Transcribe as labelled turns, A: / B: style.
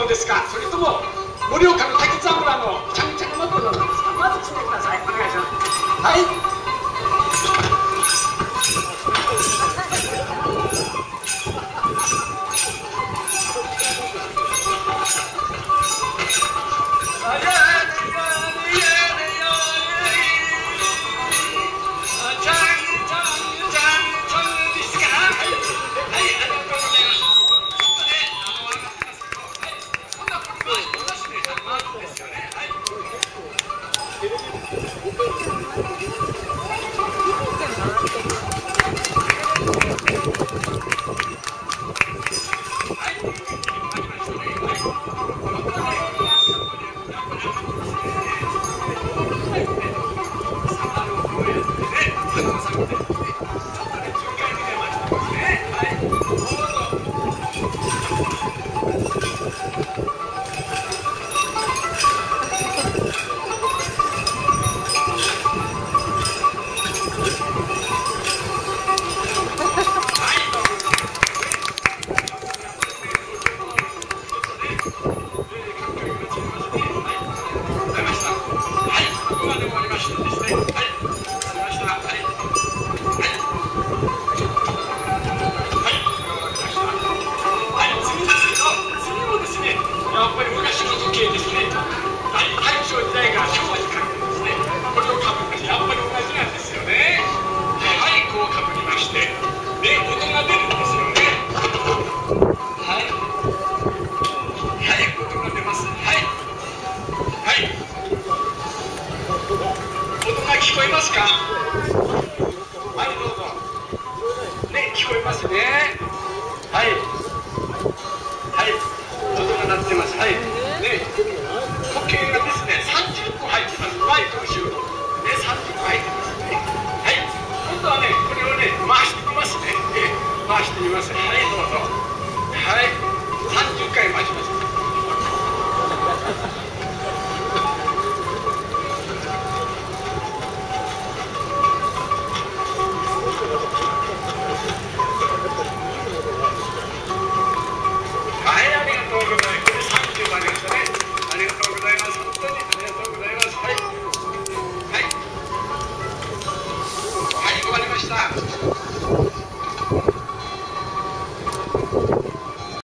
A: ですか、それとも盛岡の滝沢村のちゃんちゃんのことなんですか。まず決めてください。お願いします。はい。聞こえますか？はい、どうぞ。ね、聞こえますね。はい。はい。音が鳴ってます。はい。ね、時計がですね、30個入ってます。前と後ろ。ね、30個入ってますね。はい。今度はね、これをね、回してみますね。回してみます。はい、どうぞ。はい。